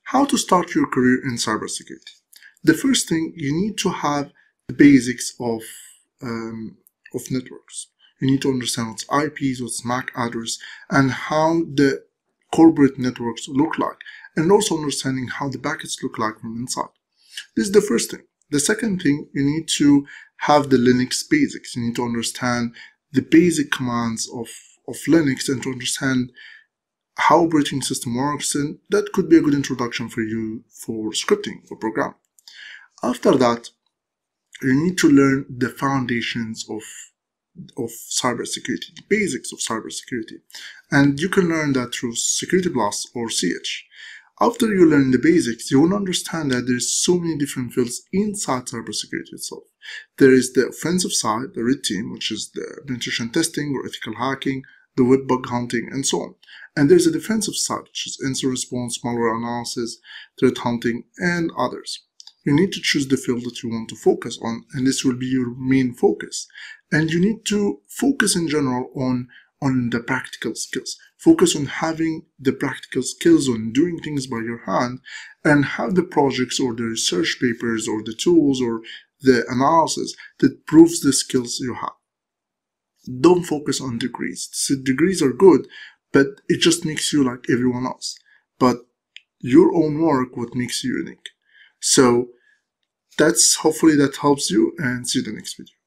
How to start your career in cybersecurity? The first thing, you need to have the basics of networks. You need to understand what's IPs, what's MAC address, and how the corporate networks look like, and also understanding how the packets look like from inside. This is the first thing. The second thing, you need to have the Linux basics. You need to understand the basic commands of Linux and to understand how operating system works, and that could be a good introduction for you for scripting or programming. After that, you need to learn the foundations of cybersecurity, the basics of cybersecurity, and you can learn that through Security Plus or CH. After you learn the basics, you will understand that there's so many different fields inside cybersecurity itself. There is the offensive side, the red team, which is the penetration testing or ethical hacking, the web bug hunting, and so on. And there's a defensive side, which is incident response, malware analysis, threat hunting, and others. You need to choose the field that you want to focus on, and this will be your main focus. And you need to focus in general on the practical skills. Focus on having the practical skills on doing things by your hand, and have the projects or the research papers or the tools or the analysis that proves the skills you have. Don't focus on degrees. So degrees are good, but it just makes you like everyone else. But your own work, what makes you unique. So hopefully that helps you, and see you in the next video.